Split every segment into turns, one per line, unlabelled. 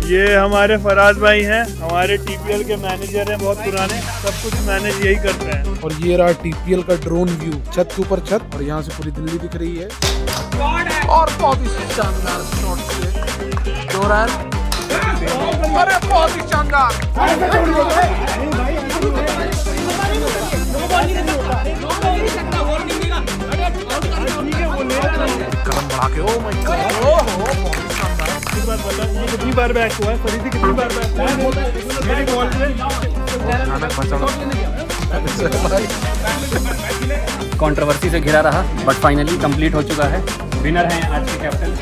ये हमारे फराज भाई हैं, हमारे टीपीएल के मैनेजर हैं, बहुत पुराने, सब कुछ मैनेज यही करते हैं।
और ये रहा टीपीएल का ड्रोन व्यू, छत के ऊपर छत, और यहाँ से पूरी दिल्ली दिख रही है। और बहुत ही शानदार शॉट से 2 रन, अरे बहुत ही शानदार। कदम बढ़ा के, ओ माय गॉड, बहुत ही शानदार।
ये कितनी बार बैक हुआ है, फरीदी कितनी बार बैक हुआ है मेरी बॉल पे।
कंट्रोवर्सी से घिरा रहा बट फाइनली कंप्लीट हो चुका है। विनर हैं आज के captain.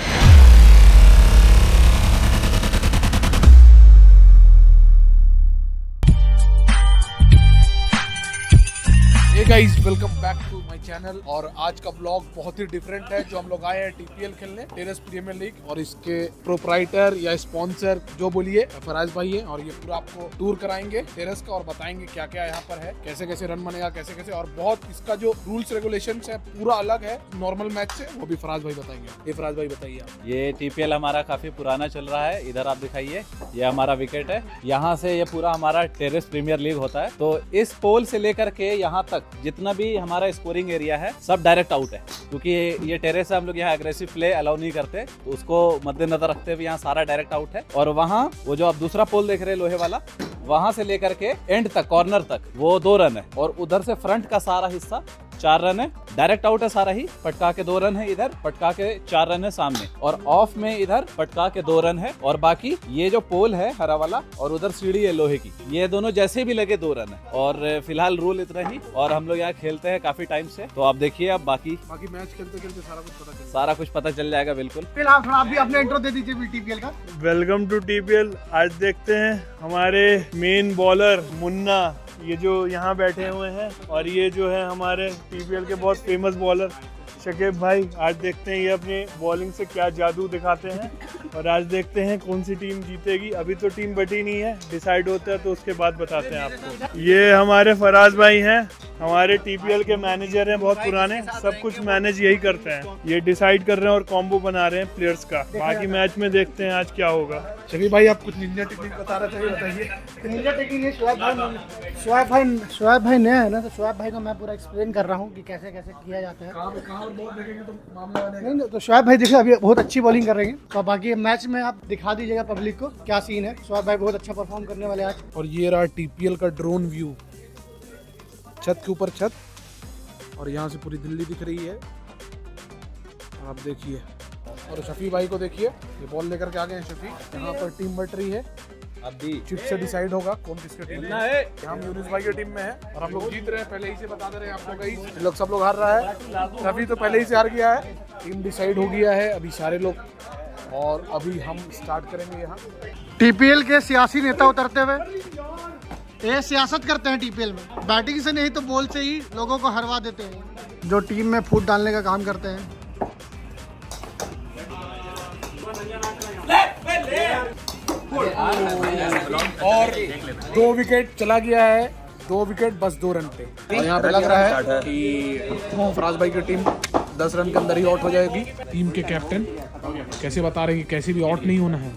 Guys welcome back to my channel. और आज का ब्लॉग बहुत ही डिफरेंट है। जो हम लोग आए हैं टीपीएल खेलने, टेरेस प्रीमियर लीग, और इसके प्रोप्राइटर या स्पॉन्सर जो बोलिए फराज भाई है। और ये पूरा आपको टूर कराएंगे टेरेस का और बताएंगे क्या क्या यहाँ पर है, कैसे कैसे रन बनेगा, कैसे कैसे, और बहुत इसका जो रूल्स रेगुलेशंस है पूरा अलग है नॉर्मल मैच से, वो भी फराज भाई बताएंगे। ये फराज भाई बताइए आप।
ये टीपीएल हमारा काफी पुराना चल रहा है। इधर आप दिखाइए, ये हमारा विकेट है, यहाँ से ये पूरा हमारा टेरेस प्रीमियर लीग होता है। तो इस पोल से लेकर के यहाँ तक जितना भी हमारा स्कोरिंग एरिया है सब डायरेक्ट आउट है, क्योंकि ये टेरेस है, हम लोग यहाँ एग्रेसिव प्ले अलाउ नहीं करते, तो उसको मद्देनजर रखते हुए यहाँ सारा डायरेक्ट आउट है। और वहाँ वो जो आप दूसरा पोल देख रहे हैं लोहे वाला, वहां से लेकर के एंड तक, कॉर्नर तक, वो 2 रन है। और उधर से फ्रंट का सारा हिस्सा 4 रन है, डायरेक्ट आउट है सारा ही। पटका के 2 रन है इधर, पटका के 4 रन है सामने, और ऑफ में इधर पटका के 2 रन है। और बाकी ये जो पोल है हरा वाला और उधर सीढ़ी है लोहे की, ये दोनों जैसे भी लगे 2 रन है। और फिलहाल रूल इतना ही, और हम लोग यहाँ खेलते हैं काफी टाइम से, तो आप देखिए। अब बाकी
मैच खेलते खेलते
सारा कुछ पता चल जाएगा। बिल्कुल।
फिलहाल थोड़ा आप भी अपने इंट्रो दे दीजिए टीपीएल का।
Welcome to TPL. आज देखते हैं हमारे मेन बॉलर मुन्ना, ये जो यहाँ बैठे हुए हैं, और ये जो है हमारे टीपीएल के बहुत फेमस बॉलर शकीब भाई। आज देखते हैं ये अपनी बॉलिंग से क्या जादू दिखाते हैं, और आज देखते हैं कौन सी टीम जीतेगी। अभी तो टीम बटी नहीं है, डिसाइड होता है तो उसके बाद बताते हैं आपको। ये हमारे फराज भाई हैं, हमारे टीपीएल के मैनेजर हैं, बहुत पुराने, सब कुछ मैनेज यही करते हैं। ये डिसाइड कर रहे हैं और कॉम्बो बना रहे हैं प्लेयर्स का। बाकी मैच में देखते हैं आज क्या होगा।
शकीब भाई आप कुछ निंजा टेक्निक बता रहे थे, बताइए।
निंजा टेक्निक शुआब भाई नया है ना, तो शुआब भाई को मैं पूरा एक्सप्लेन कर रहा हूँ कि कैसे कैसे किया जाता है।
कहाँ बॉल देखेंगे तो मामला
नहीं, तो शुआब भाई देखिए अभी बहुत अच्छी बॉलिंग कर रहे हैं, तो बाकी मैच में आप दिखा दीजिएगा पब्लिक को क्या सीन है। शुआब भाई बहुत अच्छा परफॉर्म करने वाले आज।
और ये रहा टीपीएल का ड्रोन व्यू, छत के ऊपर छत, और यहाँ से पूरी दिल्ली दिख रही है, आप देखिए। और शफी भाई को देखिए, ये बॉल लेकर के आ गए हैं शफी। यहाँ पर टीम बट रही है, अभी चिप से डिसाइड होगा कौन किसके टीम में है। हम यूनुस भाई की टीम में है और हम लोग जीत रहे हैं, पहले ही से बता दे रहे हैं आप लोग। सब लोग हार रहा है, शफी तो पहले ही से हार गया है। टीम डिसाइड हो गया है अभी सारे लोग, और अभी हम स्टार्ट करेंगे यहाँ।
टीपीएल के सियासी नेता उतरते हुए, ये सियासत करते हैं टीपीएल में, बैटिंग से नहीं तो बॉल से ही लोगों को हरवा देते हैं, जो टीम में फूट डालने का काम करते हैं।
और 2 विकेट चला गया है, 2 विकेट बस 2 रन पे। और यहाँ पे लग रहा है कि फराज भाई की टीम 10 रन के अंदर ही आउट हो जाएगी। टीम के कैप्टन कैसे बता रहे हैं कि कैसे भी आउट नहीं होना है।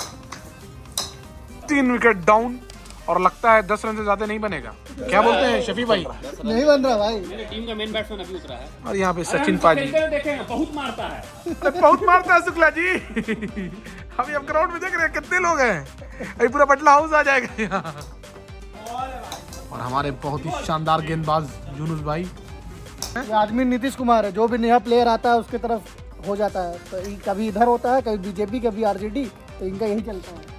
3 विकेट डाउन, और लगता है 10 रन से ज्यादा नहीं बनेगा। क्या बोलते हैं शफी भाई?
नहीं बन रहा भाई।
टीम का मेन बैट्समैन अभी उतरा है,
और यहाँ पे सचिन पाजी
देखेंगे, बहुत मारता है।
बहुत मारता है शुक्ला जी। अभी हम ग्राउंड में देख रहे हैं कितने लोग हैं, अभी पूरा बटला हाउस आ जाएगा यहाँ। और हमारे बहुत ही शानदार गेंदबाज यूनुस भाई।
ये आदमी नीतीश कुमार है, जो भी नया प्लेयर आता है उसके तरफ हो जाता है, तो कभी इधर होता है, कभी बीजेपी, कभी आरजेडी, तो इनका यही चलता है।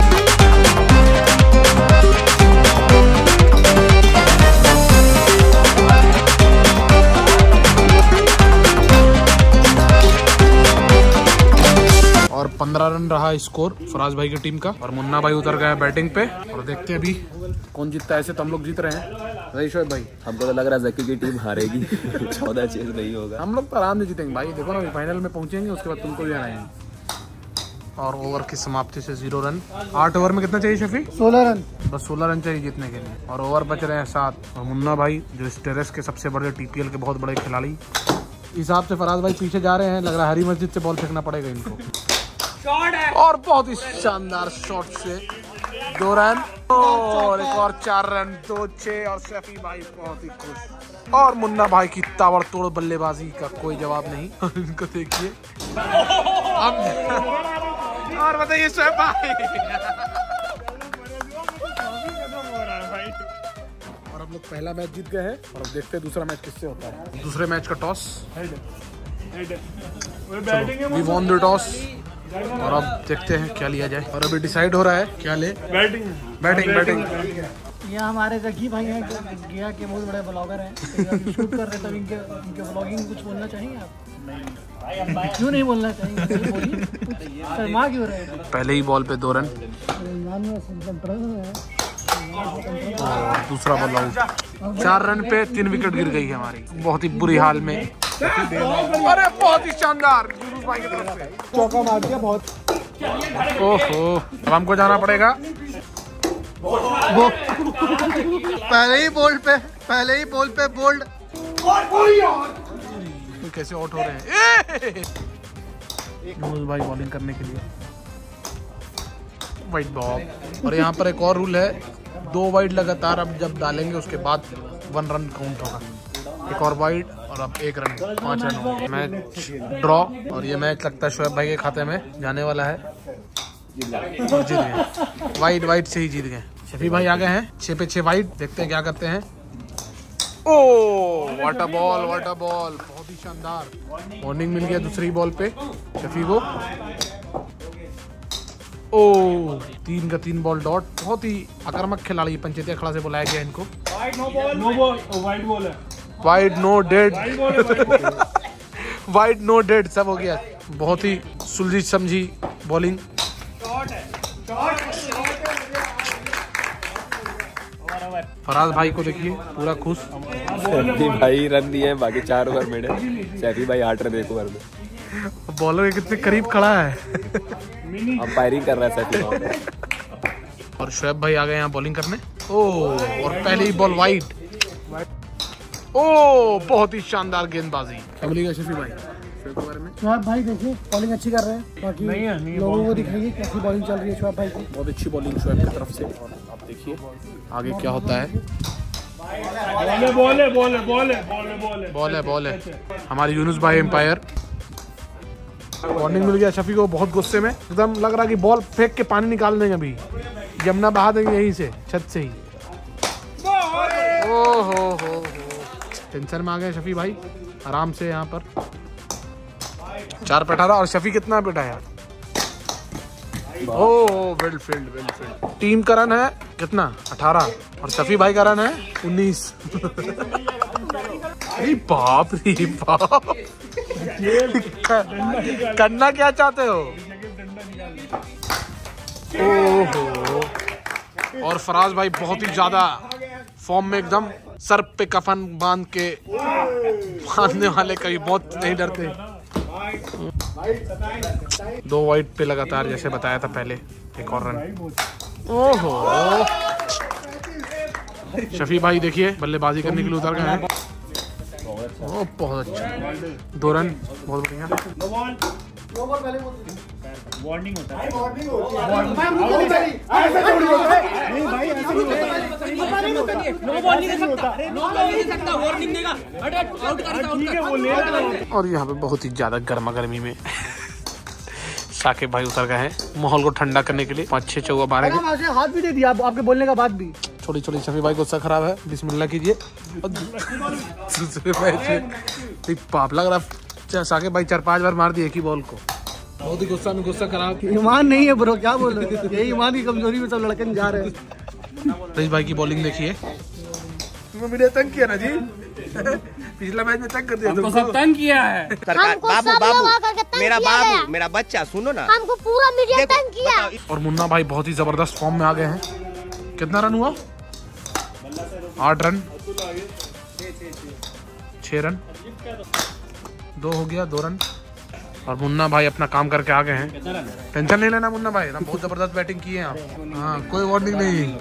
और 15 रन रहा स्कोर फराज भाई की टीम का, और मुन्ना भाई उतर गया बैटिंग पे। और देखते हैं अभी कौन जीतता है। ऐसे तो हम लोग जीत रहे हैं शोएब भाई।
हमको तो लग रहा है जकी की टीम हारेगी। 14 चेज नहीं होगा,
हम लोग तो आराम से जीतेंगे भाई। देखो ना, फाइनल में पहुंचेंगे, उसके बाद तुमको भी आएंगे। और ओवर की समाप्ति से 0 रन। 8 ओवर में कितना चाहिए शफी?
16 रन।
बस 16 रन चाहिए जीतने के लिए, और ओवर बच रहे हैं 7। और मुन्ना भाई जो इस टेरेस के सबसे बड़े टीपीएल के बहुत बड़े खिलाड़ी, हिसाब से फराज भाई पीछे जा रहे हैं। लग रहा है हरी मस्जिद से बॉल फेंकना पड़ेगा इनको। और बहुत ही शानदार शॉट से 2 रन और एक और 4 रन, 2-6 और शफी भाई बहुत ही खुश। और मुन्ना भाई की ताबड़तोड़ बल्लेबाजी का कोई जवाब नहीं। इनको देखिए अब और बताइए शफी भाई। और हम लोग पहला मैच जीत गए हैं और अब देखते हैं दूसरा मैच किससे होता है। दूसरे मैच का toss, we won the toss और अब देखते हैं क्या लिया जाए। और अभी डिसाइड हो रहा है क्या ले। बैटिंग।
ये हमारे जकी भाई हैं गया के बहुत बड़े ब्लॉगर हैं, तो शूट कर रहे थे। इनके ब्लॉगिंग कुछ बोलना चाहेंगे आप? क्यों नहीं बोलना चाहेंगे? शर्मा क्यों रहे?
पहले ही बॉल पे 2 रन और दूसरा बॉल आउट। 4 रन पे 3 विकेट गिर गई है हमारी, बहुत ही बुरी हाल में। अरे बहुत ही शानदार भाई की तरफ से
चौका मार दिया बहुत।
ओहो, अब हमको जाना पड़ेगा।
पहले ही बॉल पे बोल्ड।
कैसे आउट हो रहे हैं यूनुस भाई बॉलिंग करने के लिए। Wide ball. और यहाँ पर एक और रूल है, 2 वाइड लगातार अब जब डालेंगे उसके बाद 1 रन काउंट होगा। एक और वाइड और अब 1 रन, 5 रन हो गए। मैच ड्रॉ और ये मैच लगता है शोएब भाई के खाते में जाने वाला है। और जीत गए, वाइड से ही जीत गए। शफी भाई आ गए हैं 6 पे 6 वाइड। देखते हैं क्या करते हैं। ओ वाटर बॉल, बहुत ही शानदार। वार्निंग मिल गया दूसरी बॉल पे शफी को। ओ 3 का 3 बॉल डॉट। बहुत ही आक्रामक खिलाड़ी पंचायती अखाड़ा से बुलाया गया इनको। Wide no dead, wide no dead सब हो गया। बहुत ही सुलझी समझी बॉलिंग। फराज भाई को देखिए पूरा खुश।
सैफी भाई रन दिए हैं, बाकी 4 ओवर मेरे। सैफी भाई 8 रन 1 ओवर में।
बॉलर के कितने करीब खड़ा है।
अंपायरिंग कर रहा है सैफी भाई।
और शोएब भाई आ गए यहाँ बॉलिंग करने। ओ और पहले ही बॉल वाइड। ओ बहुत ही शानदार गेंदबाजी। शफी भाई
शोएब भाई देखिए बॉलिंग अच्छी कर रहे हैं, बाकी लोगों को दिखाइए कैसी बॉलिंग चल रही है शोएब भाई की।
बहुत अच्छी बॉलिंग शोएब की तरफ से। और आप देखिए आगे क्या होता है। बॉल है हमारे यूनुस भाई एम्पायर। वार्निंग मिल गया शफी को, बहुत गुस्से में एकदम लग रहा कि बॉल फेंक के पानी निकाल देंगे, अभी यमुना बहा देंगे यहीं से, छत से ही। हो टेंशन में आ गए शफी भाई। आराम से यहाँ पर 4 पे 18 और शफी कितना बेटा यार। Oh well field. टीम का रन है कितना 18 और शफी भाई का रन है 19। अरे बाप रे बाप, करना क्या चाहते हो। ओहो, और फराज भाई बहुत ही ज्यादा फॉर्म में, एकदम सर पे कफन बांधने वाले कभी मौत नहीं डरते। 2 वाइड पे लगातार जैसे बताया था पहले, एक और रन। ओहो, शफी भाई देखिए बल्लेबाजी करने के लिए उतर गए हैं। ओ बहुत अच्छा, 2 रन, बहुत बढ़िया।
वार्निंग होता है।
और यहाँ पे बहुत ही ज्यादा गर्मा गर्मी में साकिब भाई उतर गए हैं माहौल को ठंडा करने के लिए। 5-6 चौका मारेंगे।
हाथ भी दे दिया आपके बोलने का बाद भी।
छोटी शफी भाई गुस्सा खराब है, बिस्मिल्लाह कीजिए। दूसरे मैच पाप लग रहा, साकिब भाई 4-5 बार मार दिए एक ही बॉल को। बहुत ही गुस्सा खराब।
ईमान नहीं है ब्रो, क्या बोल रहे हो। यही ईमान की कमजोरी में सब लड़के जा रहे हैं।
रईस भाई की बॉलिंग देखिए। तुम्हें मीडिया तंग किया ना जी। पिछला मैच में तंग कर दिया,
हमको सब तंग किया है।
बाबू मेरा बच्चा सुनो ना, हमको पूरा मीडिया तंग किया।
और मुन्ना भाई बहुत ही जबरदस्त फॉर्म में आ गए हैं। कितना रन हुआ? 8 रन, 6 रन, 2 हो गया, 2 रन। और मुन्ना भाई अपना काम करके आ गए हैं। टेंशन नहीं लेना मुन्ना भाई, हम बहुत जबरदस्त बैटिंग की है आप। हाँ कोई वार्निंग नहीं।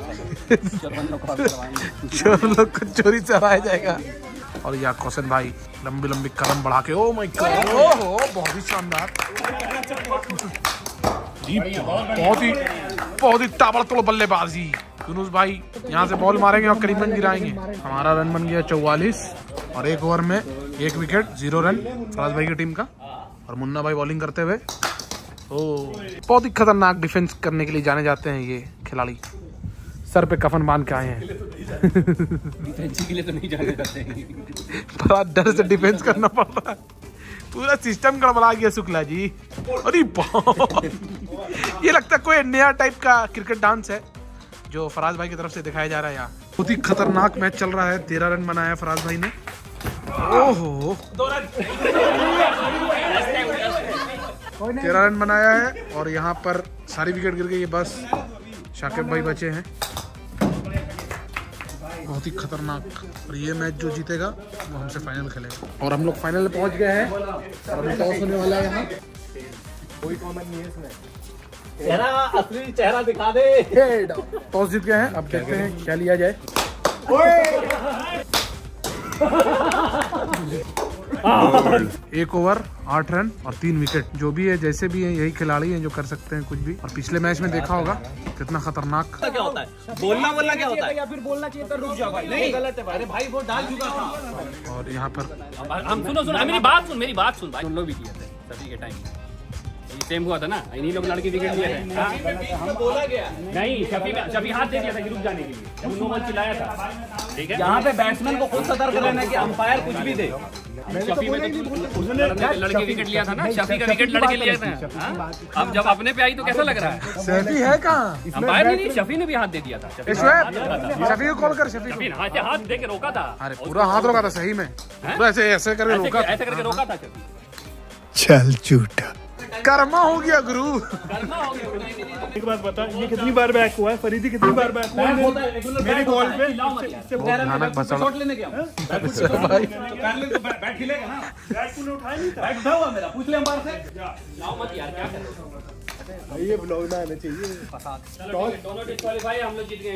चोर लोग को चोरी चराया जाएगा। और या कौशन भाई लंबी कदम बढ़ा के, ओ माय गॉड, ओहो बहुत ही शानदार। बहुत ही ताबड़तोड़ बल्लेबाजी। यूनुस भाई यहाँ से बॉल मारेंगे और करीबन गिराएंगे। हमारा रन बन गया 44 और 1 ओवर में 1 विकेट 0 रन फराज भाई की टीम का। और मुन्ना भाई बॉलिंग करते हुए बहुत ही खतरनाक डिफेंस करने के लिए जाने जाते हैं ये खिलाड़ी। सर पे कफन बांध के आए हैं।
डिफेंस के लिए तो नहीं जाने जाते हैं,
बड़ा डर से डिफेंस करना पड़ रहा है। पूरा सिस्टम गड़बड़ा गया शुक्ला जी। अरे ये लगता है कोई नया टाइप का क्रिकेट डांस है जो फराज भाई की तरफ से दिखाया जा रहा है यहाँ। बहुत ही खतरनाक मैच चल रहा है। 13 रन बनाया फराज भाई ने। ओहो 13 रन बनाया है और यहाँ पर सारी विकेट गिर गई है, बस शाकिब भाई बचे हैं। बहुत ही खतरनाक। और ये मैच जो जीतेगा वो हमसे फाइनल खेलेगा। और हम लोग फाइनल में पहुंच गए हैं और अभी टॉस होने वाला है यहाँ।
कोई कॉमन नहीं है इसमें।
चेहरा, असली चेहरा दिखा दे।
टॉस जीत गए हैं, अब देखते हैं क्या लिया जाए। 1 ओवर 8 रन और 3 विकेट। जो भी है जैसे भी है यही खिलाड़ी हैं जो कर सकते हैं कुछ भी। और पिछले मैच में देखा होगा कितना खतरनाक।
क्या होता है बोलना क्या होता है,
या फिर बोलना चाहिए तो रुक जाओ भाई, नहीं गलत है भाई। अरे भाई वो डाल चुका था।
और यहाँ पर
हम सुनो मेरी बात सुन भाई। हम लोग भी किए थे सभी के टाइम सेम हुआ था ना, इन्हीं लोग लड़के विकेट लिए थे।
बोला गया
नहीं, शफी हाथ दे दिया था कि रुक जाने के लिए, जब नो बॉल चिल्लाया था। ठीक है,
यहाँ पे बैट्समैन को खुद सतर्क रहना है कि अंपायर कुछ भी दे।
शफी में तो लड़के विकेट लिया था ना, शफी का विकेट लड़के लिया था। अब जब अपने पे आई तो कैसा लग रहा है?
सैफी है कहाँ?
अंपायर नहीं, शफी ने भी हाथ दे दिया था।
शफी को कॉल कर। शफी
हाथ दे के रोका था।
अरे पूरा हाथ रोका था सही में, पूरा ऐसे करके रोका,
ऐसे करके रोका था शफी।
चल झूठा
कर्मा हो गया गुरु।
एक बात बता, ये कितनी बार बैक हुआ है? फरीदी कितनी बार बैक हुआ है मेरी बॉल पे?
भयानक भसड़
शॉट लेने गया
भाई।
बैट खिलेगा ना,
बैट तूने उठाया नहीं था?
बैट उठा हुआ मेरा, पूछ ले अंपायर से। लाओ मत यार, क्या कर रहे हो?
ये ब्लॉग ना आना चाहिए।
दोनों डिस्क्वालीफाई, हम लोग जीत गए।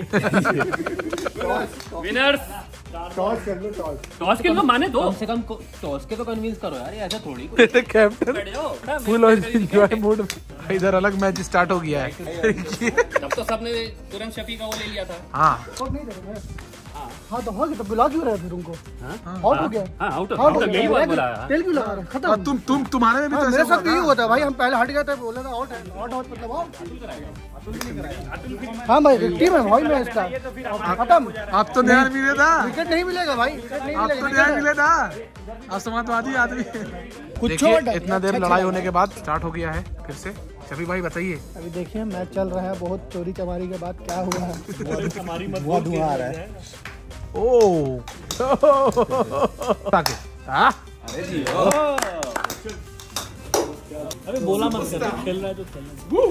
विनर्स
टॉस कर लो,
टॉस के लोग माने दो,
कम से कम टॉस के तो कन्विंस करो यार, ऐसा थोड़ी
कैप्टन फुल एंजॉय मूड में। इधर अलग मैच स्टार्ट हो गया है।
तब तो सबने तुरंत शफी का वो ले लिया था।
हाँ
हाँ तो हो गया, तो बुला क्यों रहे थे तुमको? आउट हो गया।
आउट
आउट हो
यही
गया,
बोला।
तेल क्यों लगा रहे? खत्म।
तुम्हारे में भी तो
मेरे
ऐसा
साथ
हुआ
यही
था।
हुआ था भाई, हम पहले हट गए थे, बोला था आउट है, आउट मतलब आउट। हाँ भाई टीम है भाई मैं इसका, खत्म।
आप तो ध्यान मिले था,
विकेट नहीं मिलेगा भाई, विकेट नहीं
आप तो
मिलेगा।
ध्यान मिले था। असमाजवादी आदमी। देखिए इतना देर लड़ाई होने के बाद स्टार्ट हो गया है फिर से। शफी भाई बताइए।
अभी देखिए मैच चल रहा है, बहुत चोरी चमारी के बाद क्या हुआ है।
हमारी मत
बहुत धुआं आ रहा है।
ओ ताकि
अरे बोला मत कर, खेल रहा है तो खेलना।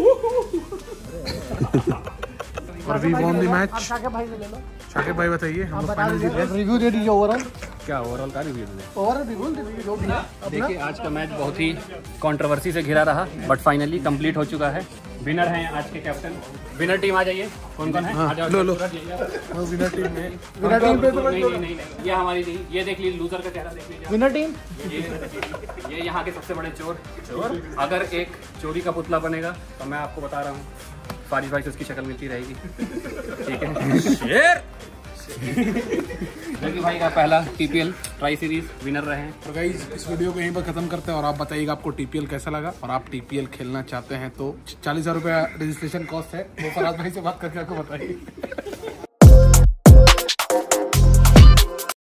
और we won the match.
Shakib भाई से ले लो,
शाकिब भाई बताइए, हम लोग
बता
फाइनल जीत गए।
रिव्यू दे दीजिए ओवरऑल।
क्या ओवरऑल का रिव्यू दें?
ओवरऑल रिव्यू दे दीजिए जो भी है।
देखिए आज का मैच बहुत ही कंट्रोवर्सी से घिरा रहा, बट फाइनली कंप्लीट हो चुका है। विनर हैं आज के कैप्टन। विनर टीम आ जाइए, कौन कौन है? आ जाओ।
लो लो
विनर टीम पे तो
नहीं, ये हमारी नहीं, ये देख लीजिए लूजर का चेहरा देख लीजिए।
विनर टीम
ये यहाँ के सबसे बड़े चोर। अगर एक चोरी का पुतला बनेगा तो मैं आपको बता रहा हूँ फारिश भाई से उसकी शक्ल मिलती रहेगी। ठीक है, शेर लकी भाई का पहला टीपीएल ट्राई सीरीज विनर रहे हैं।
तो गाइस इस वीडियो को यहीं पर खत्म करते हैं और आप बताइएगा आपको टीपीएल कैसा लगा। और आप टीपीएल खेलना चाहते हैं तो 40,000 रुपया रजिस्ट्रेशन कॉस्ट है, वो फराज भाई से बात करके आपको बताइए।